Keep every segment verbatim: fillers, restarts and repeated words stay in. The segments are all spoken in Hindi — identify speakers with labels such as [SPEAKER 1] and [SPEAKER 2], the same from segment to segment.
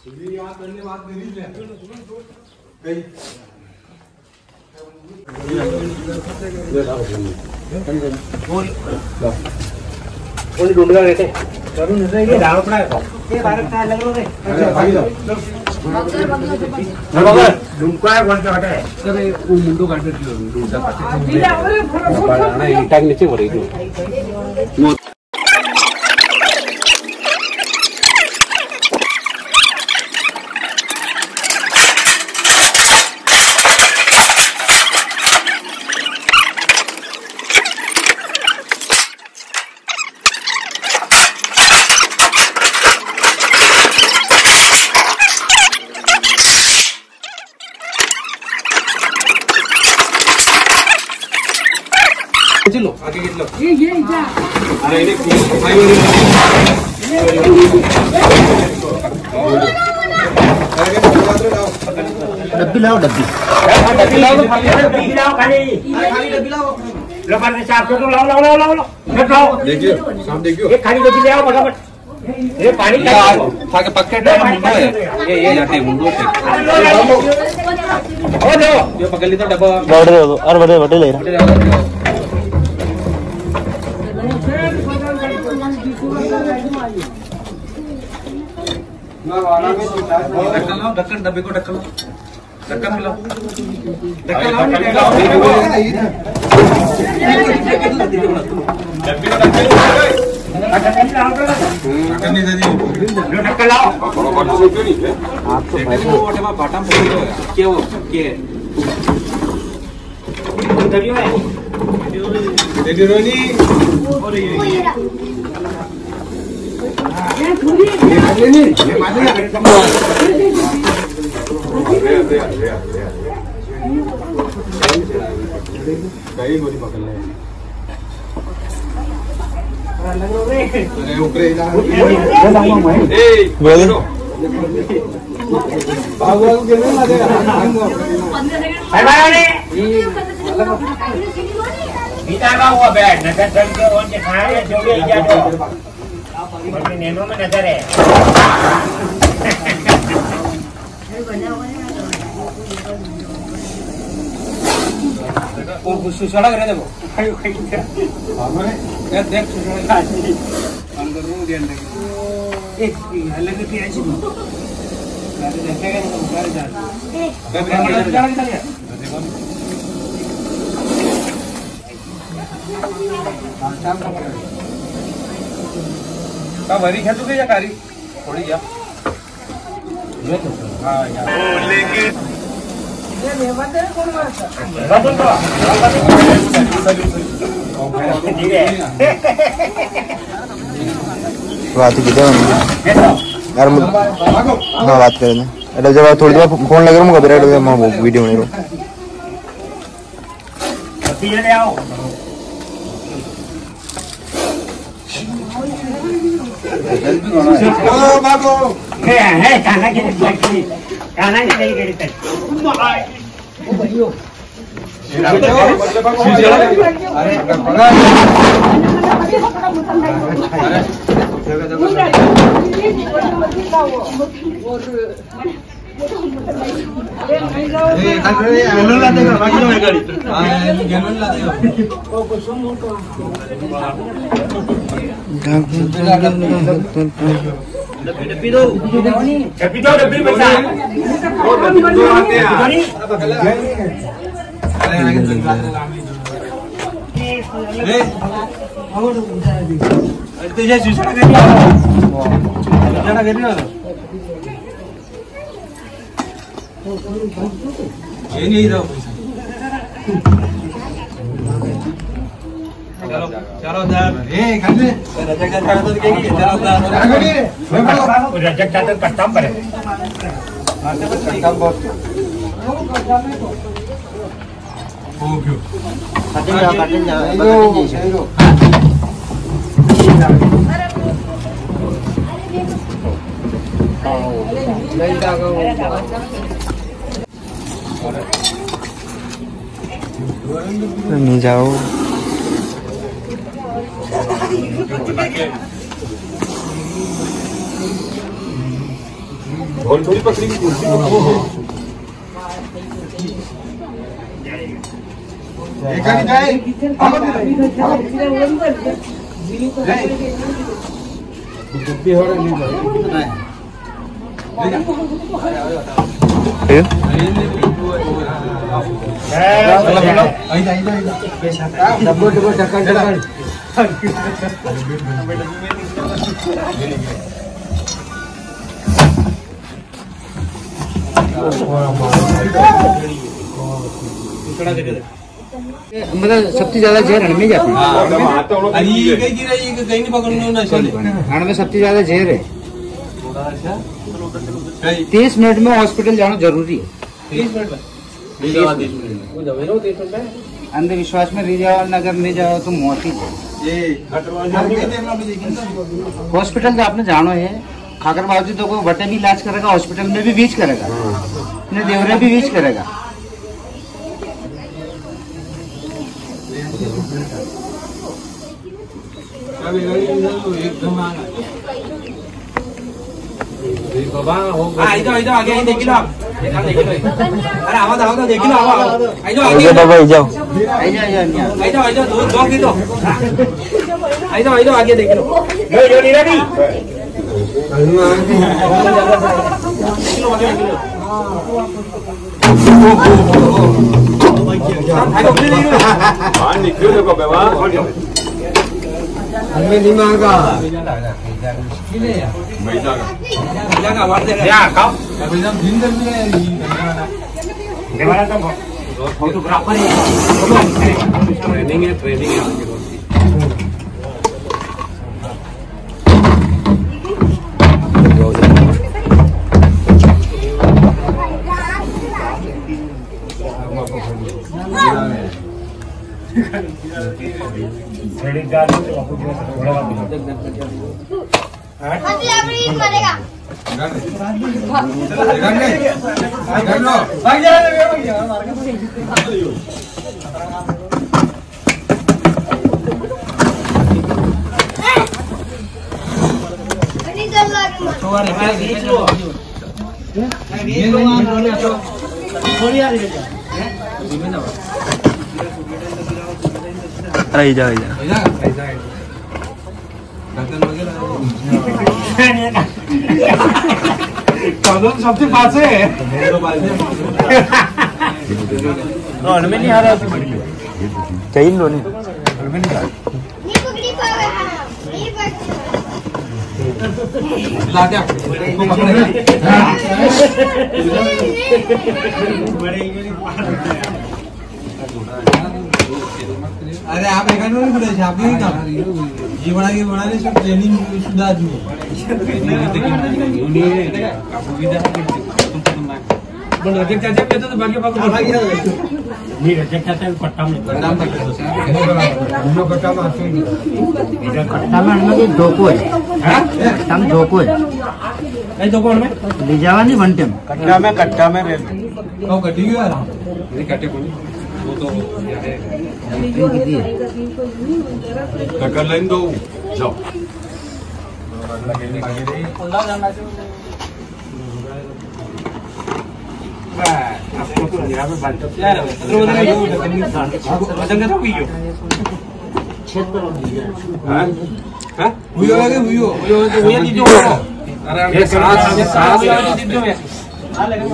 [SPEAKER 1] ढूंढ कर रहते ये दाल पड़ा है ये भारत का लग रहा है अच्छा भाई लो बगर ढूंढका है कौन सा हटा है अरे वो मुंडो काट दे ढूंढता ना ईटा के नीचे हो रही थी चलो आगे लो ये ये जा अरे ये भाई डब्बी लाओ डब्बी डब्बी लाओ डब्बी लाओ खाली खाली डब्बी लाओ लो पर साहब को लाओ लाओ लाओ लाओ लाओ देखिए साहब देखियो ये खाली डब्बी ले आओ फटाफट ये पानी का खा के पक्के डब्बा मुंडो है ये ये जाते मुंडो से ओ दो ये पकड़ ली तो डब्बा बड़े दो और बड़े बड़े ले ढक्कन डब्बे को ढक्कन ढक्कन मिलाओ ढक्कन लाओ ढक्कन नहीं दे दी ढक्कन लाओ आप तो बाटा में क्या वो क्या दरियो है दरियो नहीं और ये ये थोड़ी ये नहीं ये मालूम है अरे अरे अरे कई गोली पकड़ ले अरे ऊपरे जा ए बोलो बागवान के नहीं लगे भाई भाई बीता का हुआ बैठ नजर चल के और के खाए जो भी इजाजत बल्कि नैनो में नजर है और कुछ सुसड़ा करे देखो हमारे ये देख सुसड़ा अंदर वो ध्यान रखिए एक अलग की ऐसी गाड़ी देखेगा तो गाड़ी जा का वरी खेल चुके या कारी थोड़ी या ये तो हां यार लेके ये मेहमान है कौन मारता बाबू तो ठीक है बात किधर है यार हां बात करें એટલે જવા થોડી દેર ફોન લગાવ હું કબરે मैं वीडियो बना रहा पति ले आओ ओ बाबू है है खाना के लिए खाना के लिए गई तक ओ भैया अरे पकड़ ए काकरे गेलन ला देगा बाकी तो गाड़ी हां गेलन ला देगा ओ कुसुम मोटो डब्बी दो डब्बी दो डब्बी बचा वो डब्बी दो आते हैं अरे आगे ए और तुझे सुसड़ा कर दिया सुसड़ा कर दिया ये नहीं दो पैसा चलो चलो दार ए खाने रजक चादर तो देगी चलो दार रजक चादर का काम करे मारते पर काम बहुत हो गयो काटन जा काटन जा यो यो नहीं जाओ नहीं जाओ
[SPEAKER 2] थोड़ी पकड़ी की कुर्सी
[SPEAKER 3] मतलब सबसे ज्यादा जहर हण में जाते हैं। हण में सबसे ज्यादा जहर है। तीस मिनट में हॉस्पिटल जाना जरूरी है। अंधविश्वास में रह जाओ, अगर नहीं जाओ तो मौत ही। हॉस्पिटल तो आपने जानो है, खाकर बाबू तो को बटे भी इलाज करेगा, हॉस्पिटल में भी बीच करेगा, देवरे भी बीच करेगा।
[SPEAKER 1] अरे आवाज आओ तो देख लो, आओ
[SPEAKER 3] बाबा आई जाओ,
[SPEAKER 1] आई जाओ आई जाओ आई जाओ दो दो की दो आई जाओ आई जाओ आगे देख लो। यो यो नहीं रेडी
[SPEAKER 2] हाँ निकलो देखो बेवा
[SPEAKER 3] हमें नहीं मांगा
[SPEAKER 1] या कब देवाला तो फोटोग्राफर है, ट्रेनिंग है ट्रेनिंग है
[SPEAKER 3] आई जा आई जा
[SPEAKER 2] सबसे पास है
[SPEAKER 1] में नहीं आ रहा
[SPEAKER 3] चाहिए लो नहीं
[SPEAKER 4] अरे आप एक नहीं पड़े आप नहीं काम ये बड़ा के बड़ा ने सब ट्रेनिंग सुधा दी बोल रजक चाचा पे तो बाकी बाकी नहीं रजक चाचा पट्टा में नाम पट्टा तो दोनों पट्टा में आते हैं इधर
[SPEAKER 3] कट्टा में हम लोग धोको है।
[SPEAKER 4] हां
[SPEAKER 3] हम धोको है
[SPEAKER 4] नहीं धोको में
[SPEAKER 3] ले जावा नहीं बनते में
[SPEAKER 4] कट्टा में कट्टा में रेल ओ कटी गया रहा ये कटे को वो तो
[SPEAKER 3] कितनी है
[SPEAKER 2] कर लाइन दो जाओ
[SPEAKER 4] हुई होगा हुई हो हुई हो तो हुई नहीं जो अरे ये साथ साथ जो है हां लगा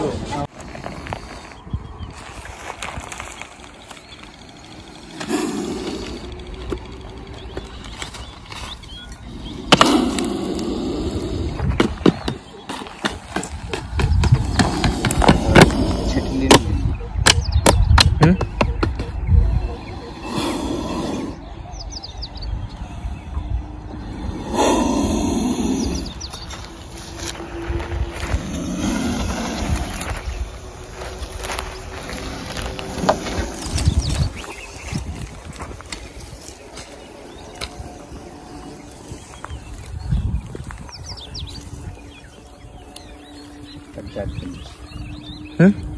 [SPEAKER 3] हैं